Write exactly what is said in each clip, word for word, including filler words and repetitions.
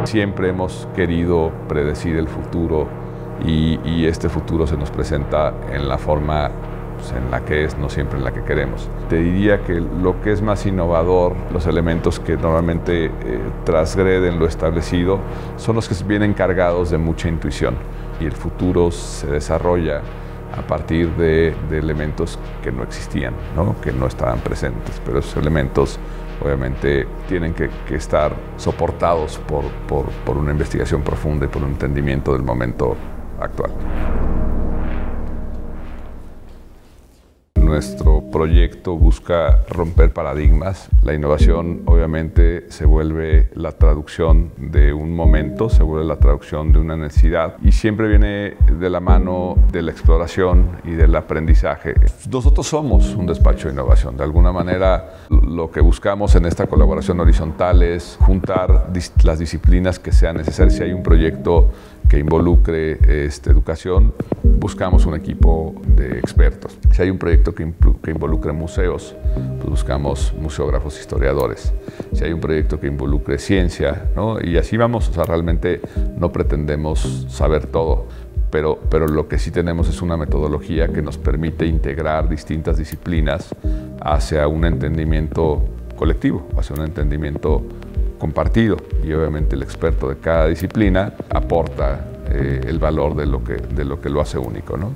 Siempre hemos querido predecir el futuro y, y este futuro se nos presenta en la forma pues, en la que es, no siempre en la que queremos. Te diría que lo que es más innovador, los elementos que normalmente eh, transgreden lo establecido, son los que vienen cargados de mucha intuición y el futuro se desarrolla a partir de, de elementos que no existían, ¿no? Que no estaban presentes, pero esos elementos obviamente tienen que, que estar soportados por, por, por una investigación profunda y por un entendimiento del momento actual. Nuestro proyecto busca romper paradigmas. La innovación obviamente se vuelve la traducción de un momento, se vuelve la traducción de una necesidad y siempre viene de la mano de la exploración y del aprendizaje. Nosotros somos un despacho de innovación. De alguna manera lo que buscamos en esta colaboración horizontal es juntar dis- las disciplinas que sean necesarias. Si hay un proyecto que involucre este, educación, buscamos un equipo de expertos. Si hay un proyecto que, que involucre museos, pues buscamos museógrafos, historiadores. Si hay un proyecto que involucre ciencia, ¿no? Y así vamos, o sea, realmente no pretendemos saber todo, pero, pero lo que sí tenemos es una metodología que nos permite integrar distintas disciplinas hacia un entendimiento colectivo, hacia un entendimiento compartido, y obviamente el experto de cada disciplina aporta eh, el valor de lo, que, de lo que lo hace único, ¿no?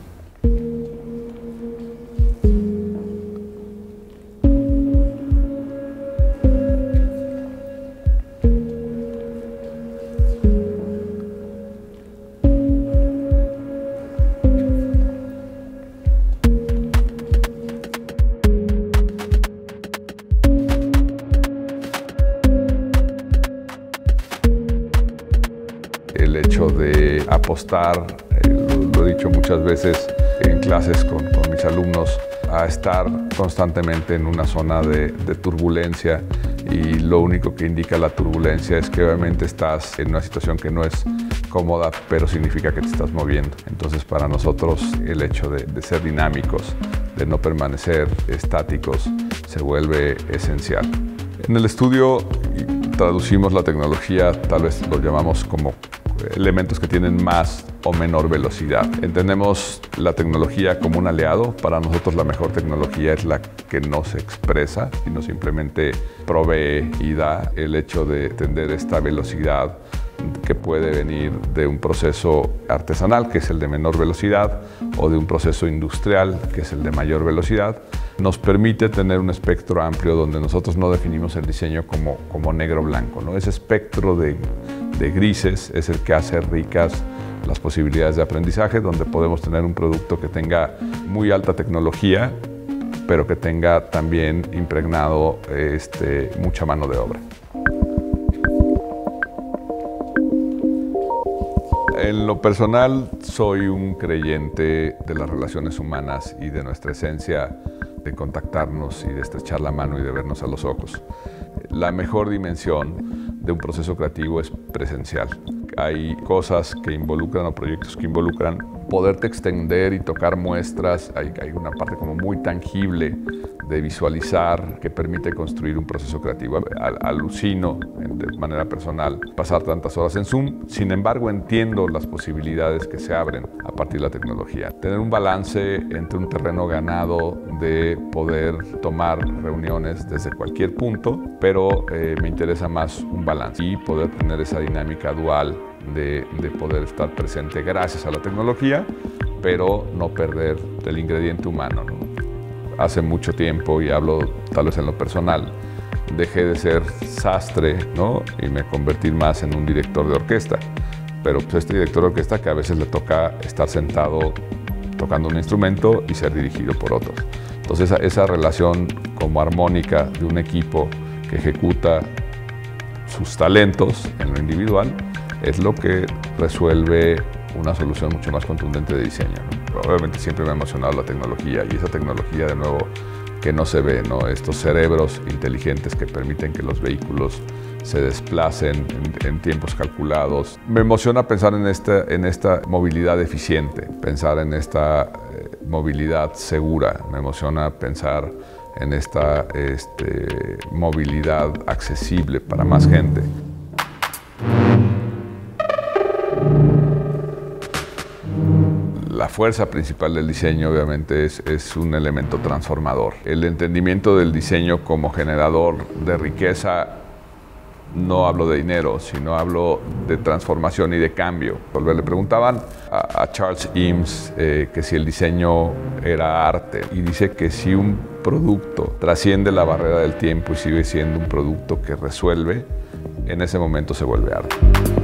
El hecho de apostar, eh, lo, lo he dicho muchas veces en clases con, con mis alumnos, a estar constantemente en una zona de, de turbulencia, y lo único que indica la turbulencia es que obviamente estás en una situación que no es cómoda, pero significa que te estás moviendo. Entonces para nosotros el hecho de, de ser dinámicos, de no permanecer estáticos, se vuelve esencial. En el estudio traducimos la tecnología, tal vez lo llamamos como elementos que tienen más o menor velocidad. Entendemos la tecnología como un aliado. Para nosotros la mejor tecnología es la que no se expresa, sino simplemente provee y da. El hecho de entender esta velocidad que puede venir de un proceso artesanal, que es el de menor velocidad, o de un proceso industrial, que es el de mayor velocidad, nos permite tener un espectro amplio donde nosotros no definimos el diseño como, como negro-blanco, ¿no? Ese espectro de, de grises es el que hace ricas las posibilidades de aprendizaje, donde podemos tener un producto que tenga muy alta tecnología, pero que tenga también impregnado este, mucha mano de obra. En lo personal, soy un creyente de las relaciones humanas y de nuestra esencia de contactarnos y de estrechar la mano y de vernos a los ojos. La mejor dimensión de un proceso creativo es presencial. Hay cosas que involucran o proyectos que involucran poderte extender y tocar muestras. Hay, hay una parte como muy tangible de visualizar que permite construir un proceso creativo. Al, alucino de manera personal pasar tantas horas en Zoom, sin embargo entiendo las posibilidades que se abren a partir de la tecnología. Tener un balance entre un terreno ganado de poder tomar reuniones desde cualquier punto, pero eh, me interesa más un balance y poder tener esa dinámica dual de, de poder estar presente gracias a la tecnología, pero no perder el ingrediente humano, ¿no? Hace mucho tiempo, y hablo tal vez en lo personal, dejé de ser sastre, ¿no? Y me convertí más en un director de orquesta. Pero pues este director de orquesta que a veces le toca estar sentado tocando un instrumento y ser dirigido por otros. Entonces esa, esa relación como armónica de un equipo que ejecuta sus talentos en lo individual es lo que resuelve una solución mucho más contundente de diseño, ¿no? Obviamente siempre me ha emocionado la tecnología, y esa tecnología de nuevo que no se ve, ¿no? Estos cerebros inteligentes que permiten que los vehículos se desplacen en, en tiempos calculados. Me emociona pensar en esta, en esta movilidad eficiente, pensar en esta eh, movilidad segura. Me emociona pensar en esta este, movilidad accesible para más gente. La fuerza principal del diseño obviamente es, es un elemento transformador. El entendimiento del diseño como generador de riqueza, no hablo de dinero, sino hablo de transformación y de cambio. Le preguntaban a, a Charles Eames eh, que si el diseño era arte, y dice que si un producto trasciende la barrera del tiempo y sigue siendo un producto que resuelve, en ese momento se vuelve arte.